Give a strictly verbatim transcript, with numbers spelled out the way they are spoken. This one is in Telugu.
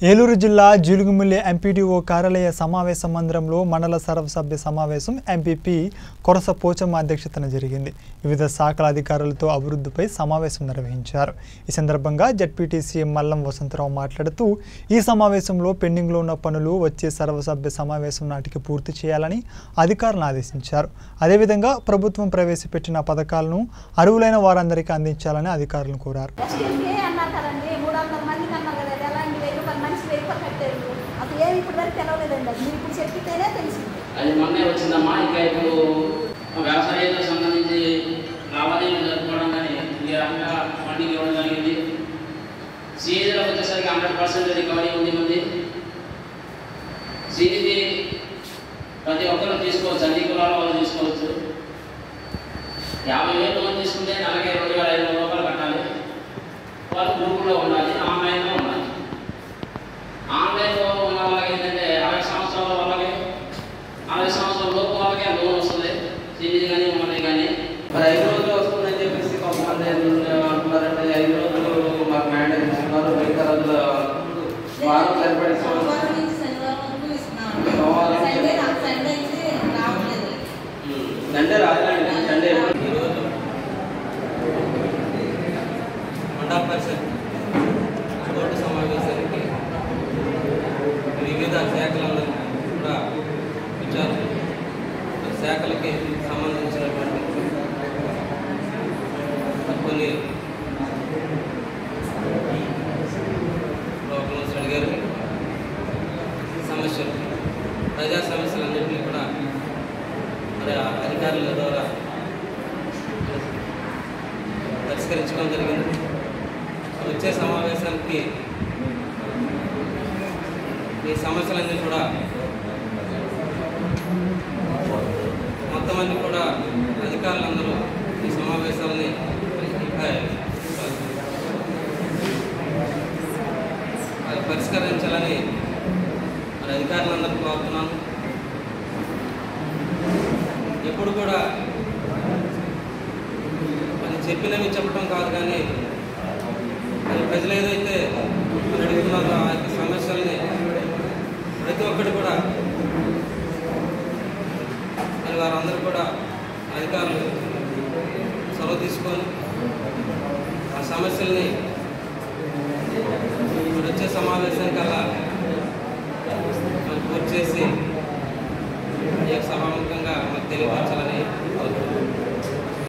ఏలూరు జిల్లా జీలుగుమిల్లి ఎంపీడీఓ కార్యాలయ సమావేశ మందిరంలో మండల సర్వసభ్య సమావేశం ఎంపీపీ కొరస పోచమ్మ అధ్యక్షతన జరిగింది. వివిధ శాఖల అధికారులతో అభివృద్ధిపై సమావేశం నిర్వహించారు. ఈ సందర్భంగా జెడ్పీటీసీ మల్లం వసంతరావు మాట్లాడుతూ ఈ సమావేశంలో పెండింగ్లో ఉన్న పనులు వచ్చే సర్వసభ్య సమావేశం నాటికి పూర్తి చేయాలని అధికారులను ఆదేశించారు. అదేవిధంగా ప్రభుత్వం ప్రవేశపెట్టిన పథకాలను అర్హులైన వారందరికీ అందించాలని అధికారులను కోరారు. అది మొన్నే వచ్చిందమ్మా. ఇంకా ఇప్పుడు వ్యవసాయానికి సంబంధించి లావాదేవీలు జరుపుకోవడం కానీ ఈ రకంగా ఫండింగ్ ఇవ్వడం జరిగింది. సీజన్లకు వచ్చేసరికి హండ్రెడ్ పర్సెంట్ రికవరీ ఉంది. మంది సీజీ ప్రతి ఒక్కరు తీసుకోవచ్చు, అన్ని కులాల వాళ్ళు తీసుకోవచ్చు. యాభై వేలు లోన్ తీసుకుంటే నెలకి రెండు వేల ఐదు వందల రూపాయలు కట్టాలి. వాళ్ళు గ్రూపులో ఉండాలి, ఆన్లైన్లో ఉండాలి. ఆన్లైన్లో ఉన్న వాళ్ళకి ఏంటంటే అరవై సంవత్సరాల వాళ్ళకి అరవై సంవత్సరాల లోపు వాళ్ళకే లోన్ వస్తుంది. సీజీ కానీ మమ్మల్ని కానీ మరి ఐదు రోజులు వస్తుందని చెప్పేసి కొంతమంది అంటున్నారంటే ఐదు రోజులు మాకు మ్యాండేట్ ఇస్తున్నారు. మిగతా రోజులు వారం సరిపడి సండే రాజధాని సండే ఈరోజు మండల పరిషత్ బోర్డు సమావేశానికి వివిధ శాఖలందరూ కూడా విచారణ శాఖలకి సంబంధించినటువంటి కొన్ని ప్రాబ్లమ్స్ అడిగారు. సమస్యలు ప్రజా సమస్యలన్నింటినీ కూడా మరి అధికారుల ద్వారా పరిష్కరించడం జరిగింది. వచ్చే సమావేశానికి ఈ సమస్యలన్నీ కూడా మొత్తం అన్ని కూడా అధికారులందరూ ఈ సమావేశాలని పరిష్కరించాలని మరి అధికారులందరూ కోరుతున్నాను. ఎప్పుడు కూడా అది చెప్పినవి చెప్పడం కాదు, కానీ అది ప్రజలు ఏదైతే అడుగుతున్నారో ఆ యొక్క సమస్యల్ని ప్రతి ఒక్కటి కూడా మరి వారందరూ కూడా అధికారులు చొరవ తీసుకొని ఆ సమస్యల్ని మరి వచ్చే సమావేశానికల్లా మరి పూర్తి చేసి ఈ యొక్క సభాముఖంగా మాకు తెలియపరచాలని